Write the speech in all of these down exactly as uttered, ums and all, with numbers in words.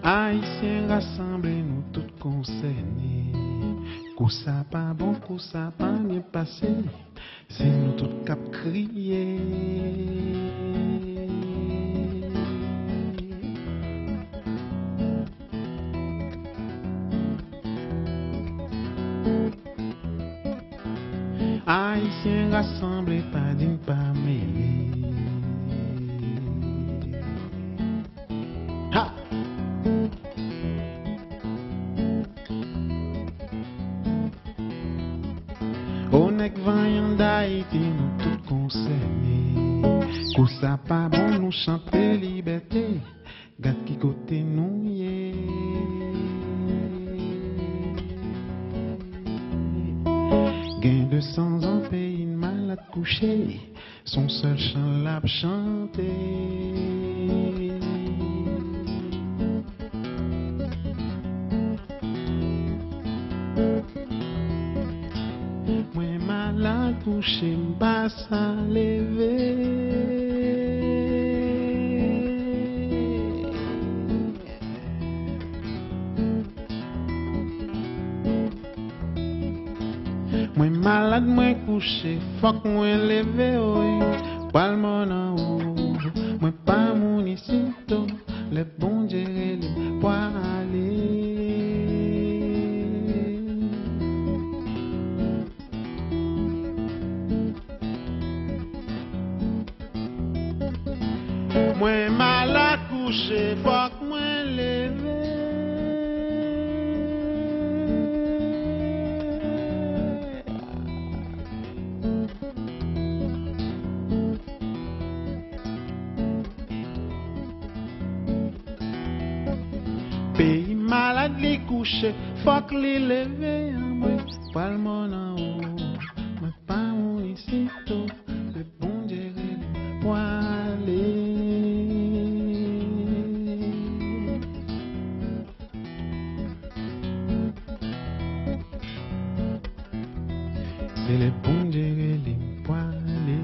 Haïtiens rassemblés, nous tous concernés. Coup ça pas bon, coup ça pas bien passé. C'est nous tous cap crier. Haïtiens rassemblés, pas d'une pas mêlés. Ha! On est vaillant d'Haïti, nous tous concernés. Coup ça pas bon, nous chanter liberté. Gade qui côté nous y est. Gain de cent ans, pays une malade couché. Son seul chant l'a chanté. Moi malade couché, m'bas à lever. Moi malade, moi couché, faut que moi lever, oui. Pas le monde en haut, moi pas mon ici, le bon Dieu, les poils aller. Moi malade couché, faut que moi lever. Pays malade les coucher, faut que les lever. Moi pas le monde en haut, moi pas mon ici, le bon Dieu, les poils. C'est les bons Dieu les poilés.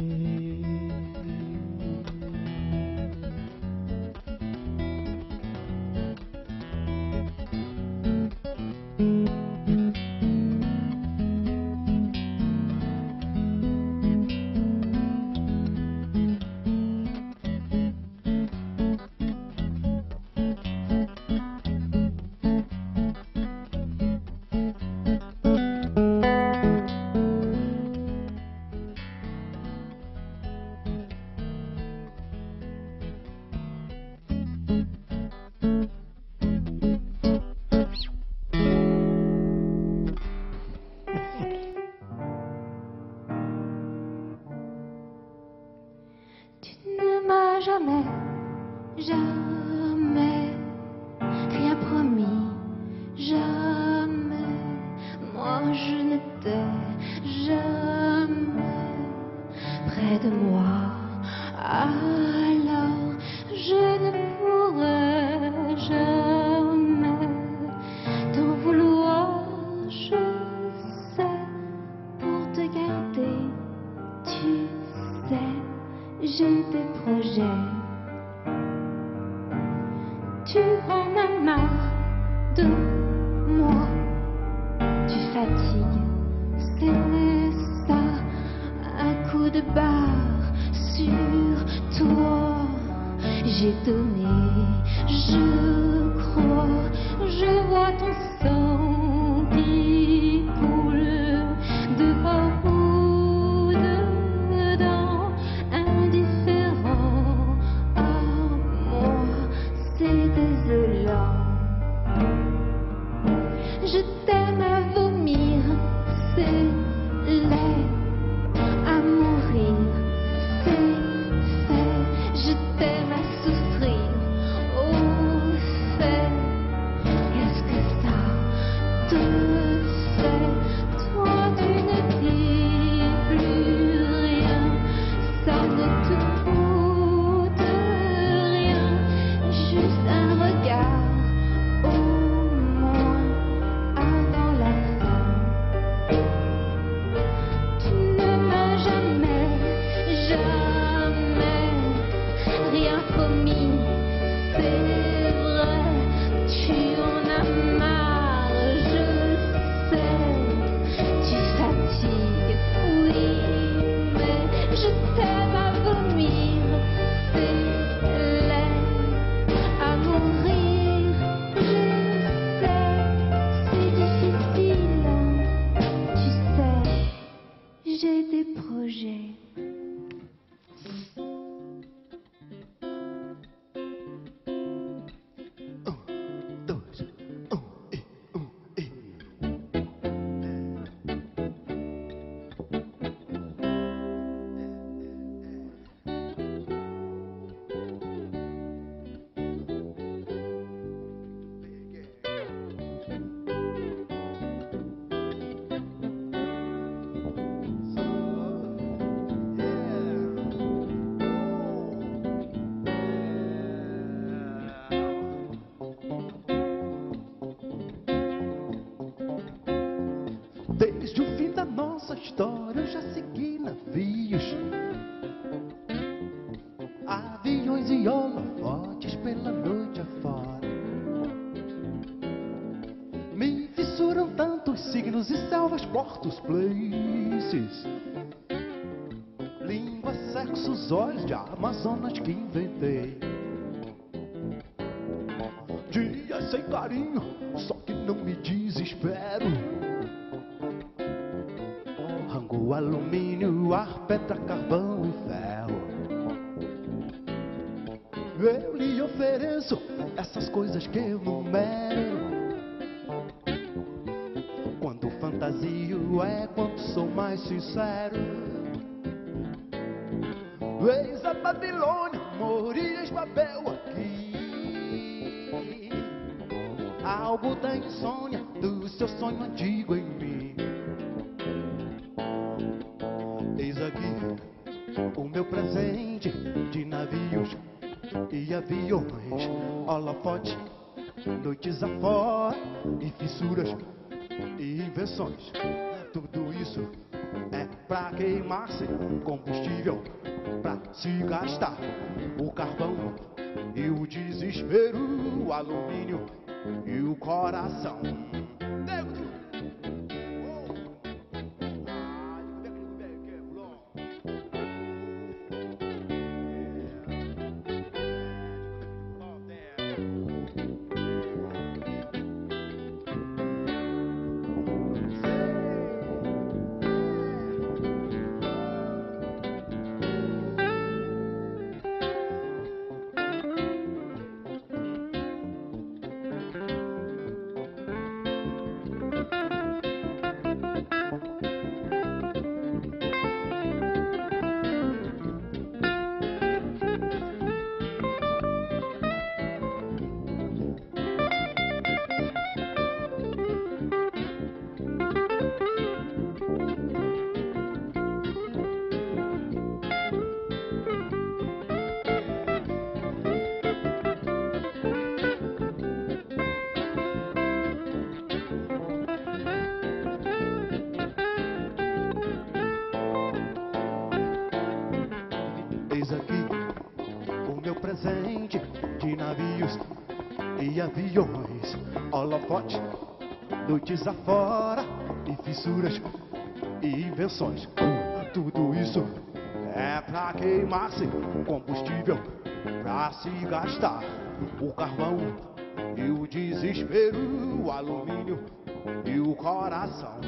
Jamais, jamais, rien promis, jamais, moi je n'étais jamais près de moi, alors je ne pourrais jamais t'en vouloir, je sais, pour te garder, tu sais. J'ai des projets. Tu en as marre de moi. Tu fatigues, c'est ça. Un coup de barre sur toi. J'ai donné, je crois. Je vois ton sang qui coule dehors ou dedans. Je t'aime à vomir, c'est laid, à mourir, c'est fait. Je t'aime à souffrir, au fait. Qu'est-ce que ça te fait? Toi tu ne dis plus rien, ça ne te coûte rien, juste un regard. C'est vrai, nossa história eu já segui navios, aviões e holofotes pela noite afora. Me fissuram tantos signos e selvas, portos, places, língua, sexo, os olhos de Amazonas que inventei. Dias sem carinho, só que não me desespero. Rango, alumínio, ar, pedra, carvão e ferro. Eu lhe ofereço essas coisas que eu numero. Quando fantasio é quanto sou mais sincero. Eis a Babilônia, Morias, Babel aqui. Algo da insônia do seu sonho antigo em mim. Eis aqui o meu presente de navios e aviões, holofote, noites afora e fissuras e invenções. Tudo isso é pra queimar-se, combustível pra se gastar, o carvão e o desespero, o alumínio e o coração. Eis aqui o meu presente de navios e aviões, holofote, noites afora e fissuras e invenções. Tudo isso é pra queimar-se, combustível pra se gastar, o carvão e o desespero, o alumínio e o coração.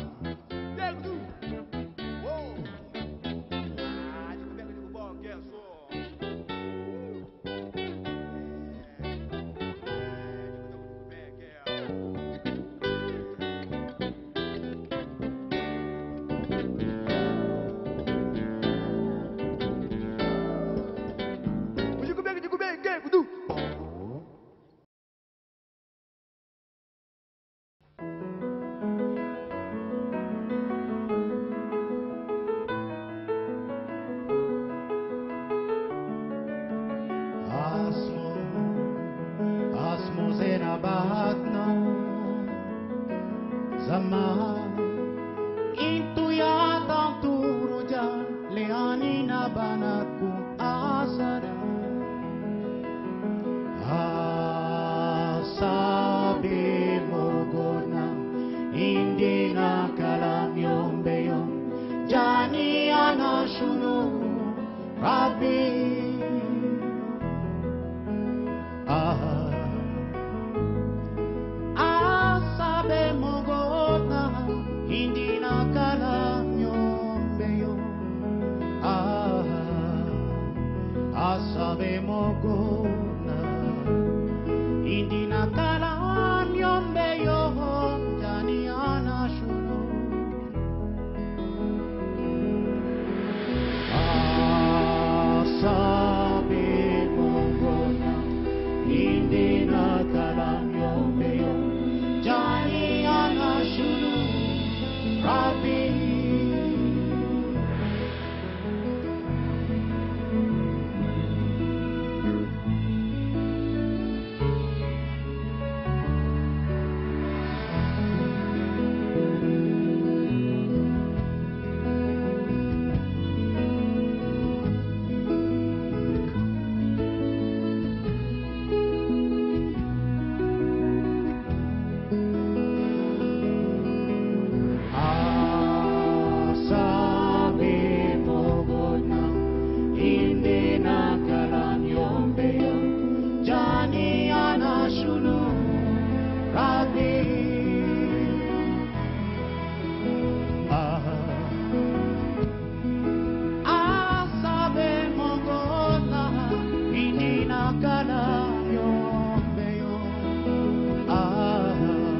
Indina kalan yombeyo Jani anashunu Rabbi Ah Asabe mongona Indina kalan yombeyo Ah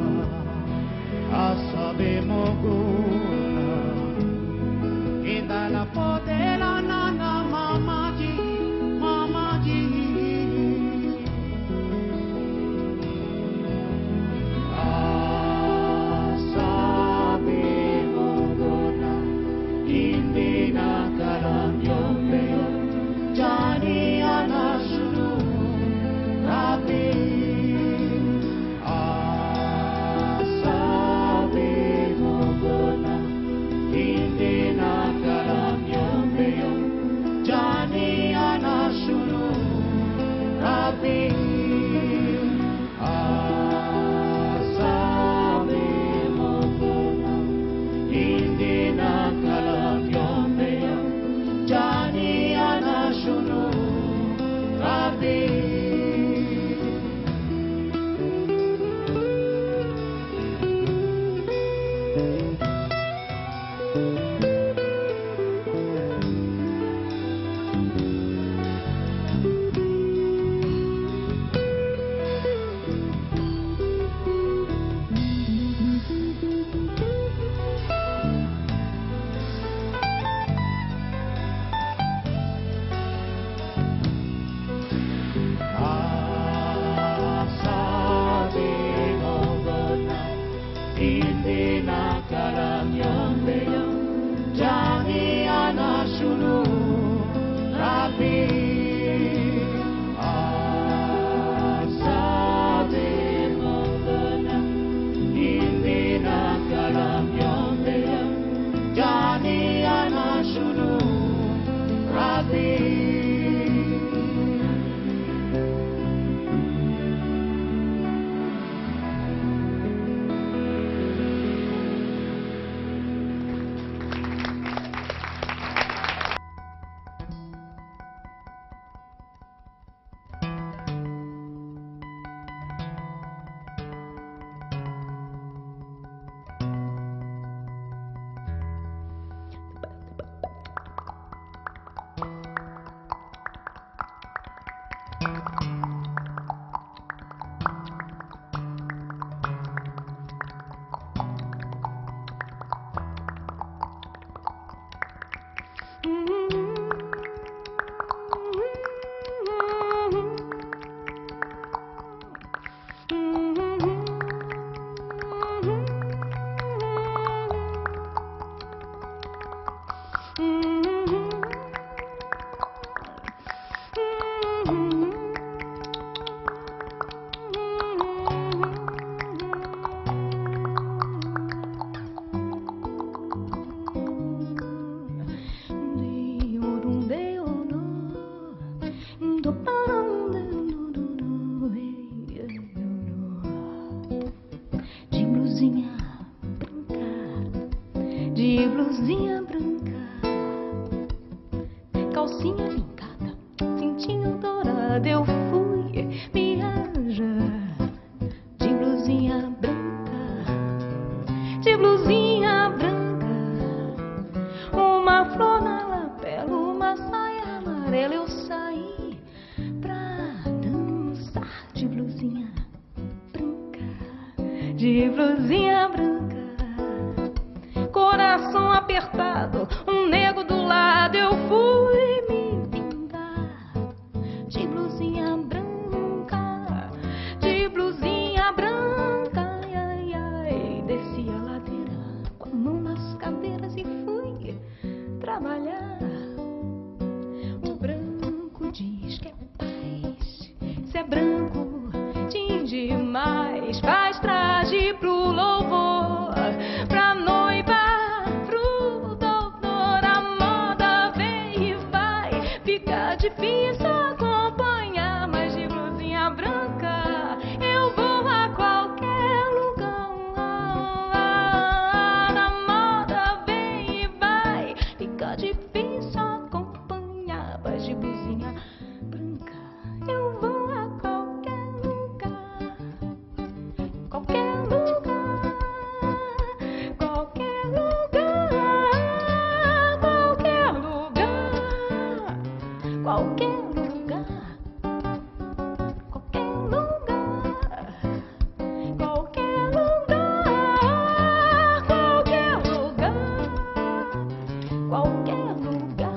Asabe mongona Indana podela nana mamaji mamaji Asabe mongona Indina kalam yombeyo Jani anashunu Rabbi Asabe mongona Indina kalam yombeyo Jani anashunu Rabbi Asabe mongona Indina kalam yombeyo Jani anashunu Rabbi Asabe mongona Indina kalam yombeyo Jani anashunu Rabbi Asabe mongona Indina kalam yombeyo Jani anashunu Rabbi De blusinha branca, de blusinha branca, calcinha lincada, cintinho dourado, eu fui viajar. De blusinha branca, de blusinha branca, uma flor na lapela, uma saia amarela, eu saí pra dançar. De blusinha branca, de blusinha branca, coração apertado, um nego do lado, eu fui me vingar. De blusinha branca, de blusinha branca, ai, ai, ai, desci a ladeira com a mão nas cadeiras e fui trabalhar. O branco diz que é paz, se é branco tinge mais, faz traje pro louvor, pra noiva, pro doutor, a moda vem e vai, fica difícil acompanhar, mas de blusinha branca eu vou a qualquer lugar. A moda vem e vai, fica difícil acompanhar, mas de de blusinha branca. Eu vou a qualquer lugar, qualquer lugar, qualquer lugar, qualquer lugar, qualquer lugar, qualquer lugar, qualquer lugar, qualquer lugar, qualquer lugar.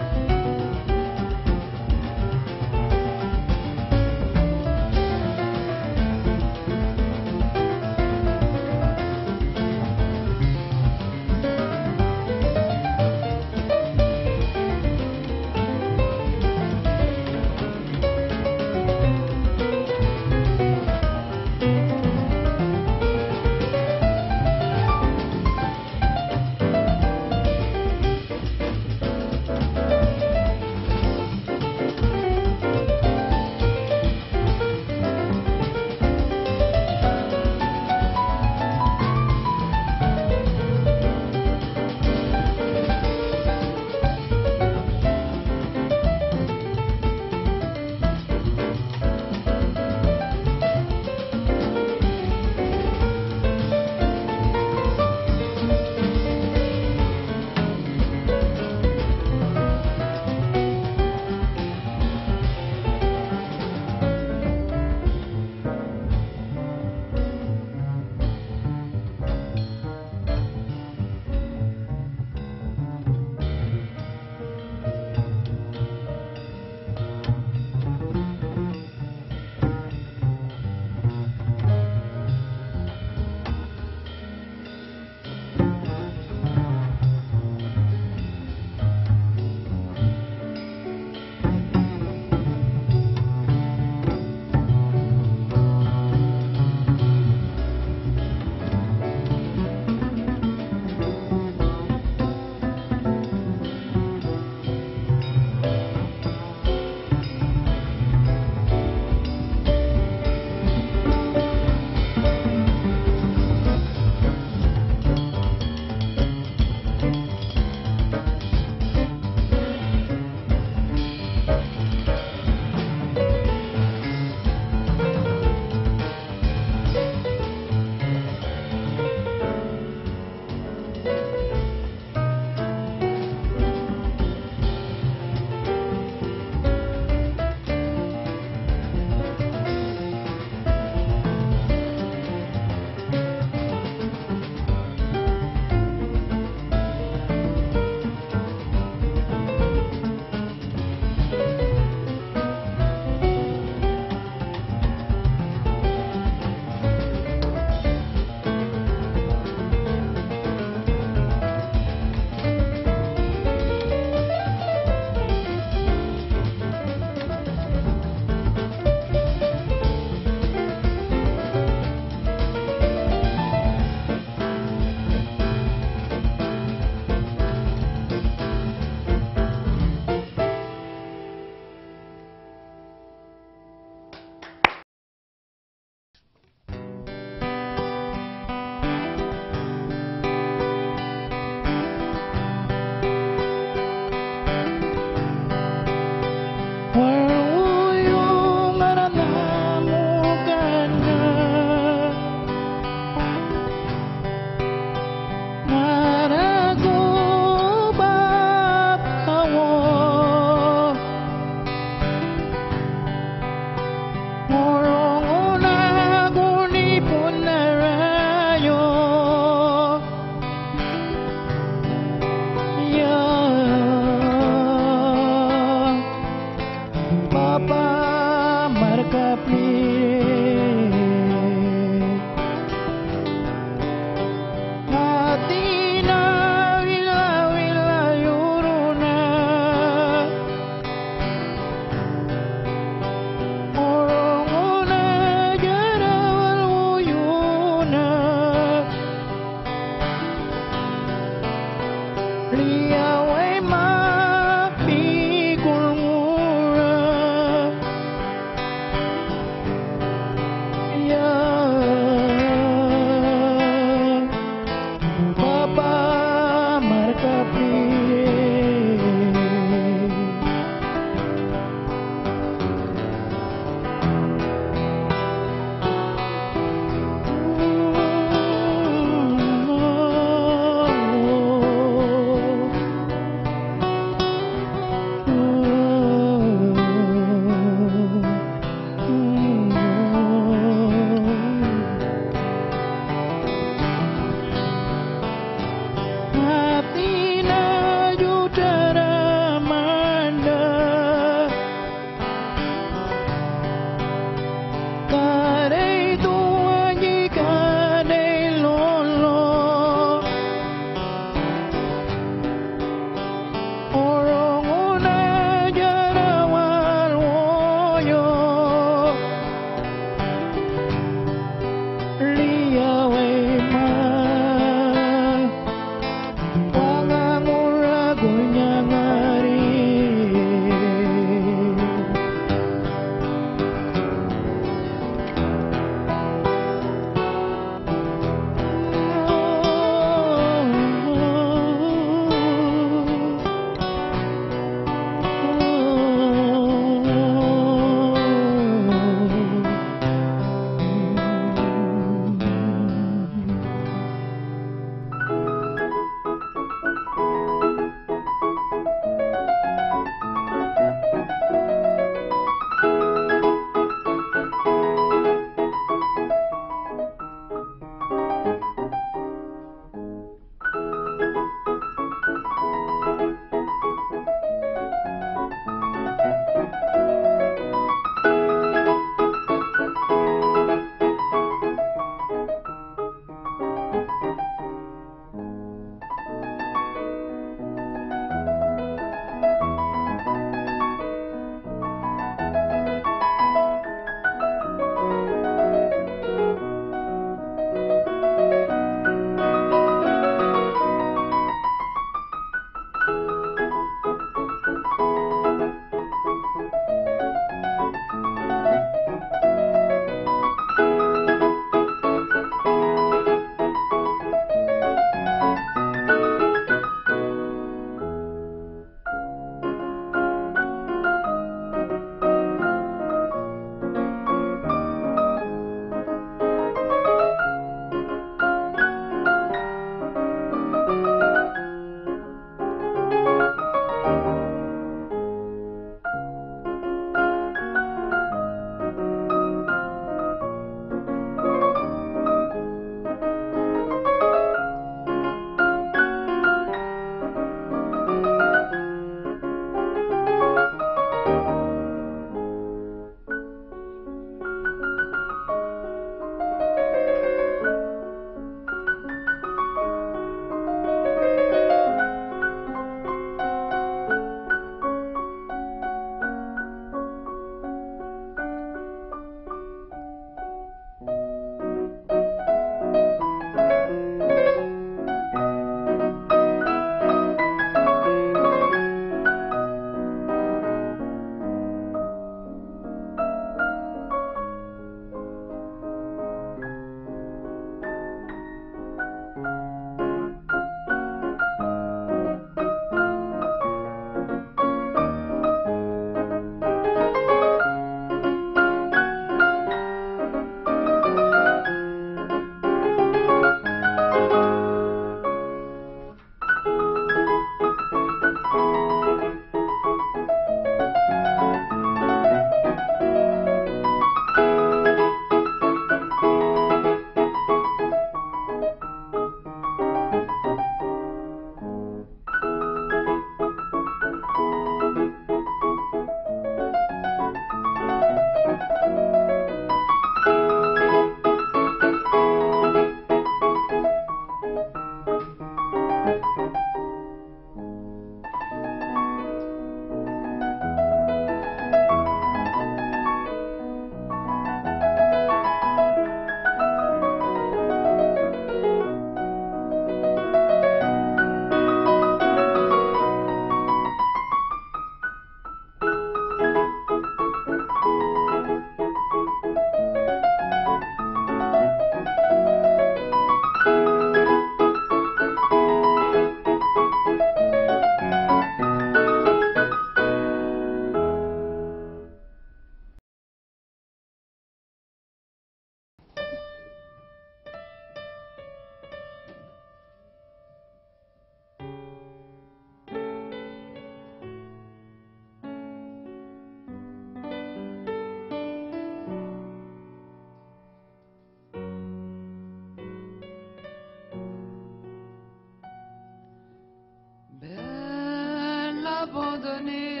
donné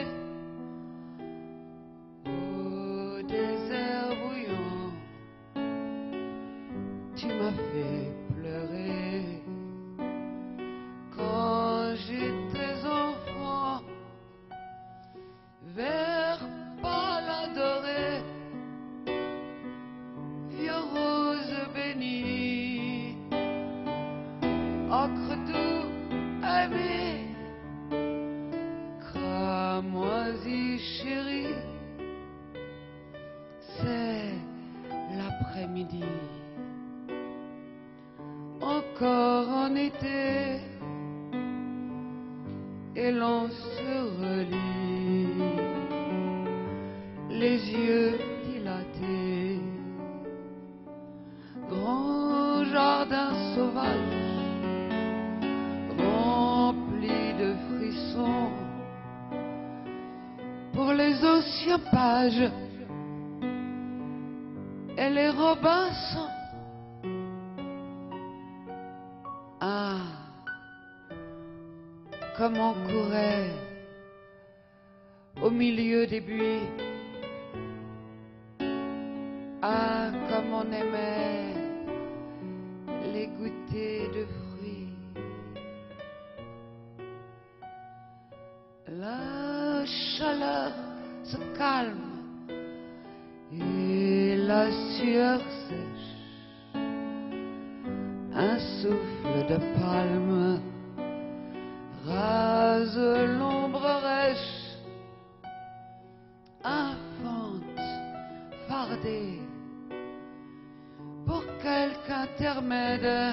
au désert bouillant. Tu m'as fait pleurer quand j'étais enfant, vers pâle adoré, vieux rose béni, ocre doux aimé, cramoisi chéri, c'est l'après-midi. Encore en été, et l'on se relie, les yeux dilatés. Grand jardin sauvage, rempli de frissons, pour les anciens pages et les Robinson. Ah, comme on courait au milieu des buis. Ah, comme on aimait les goûters de fruits. La chaleur se calme et la sueur sèche. Un souffle de palme rase l'ombre rêche. Infante fardée pour quelque intermède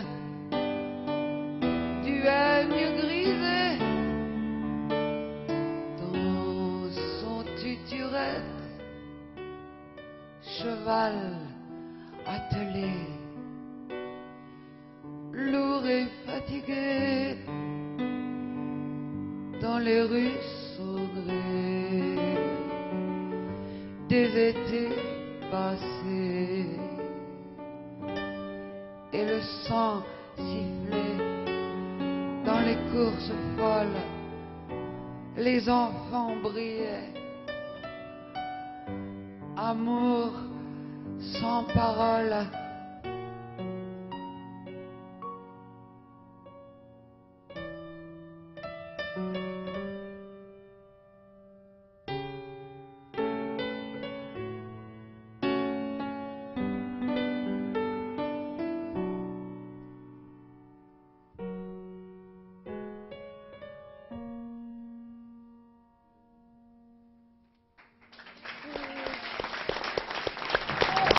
du règne grisé. Dans son tuturette, cheval attelé, lourd et fatigué, dans les rues saugrées des étés passés, et le sang sifflait dans les courses folles, les enfants brillaient. Amour sans parole,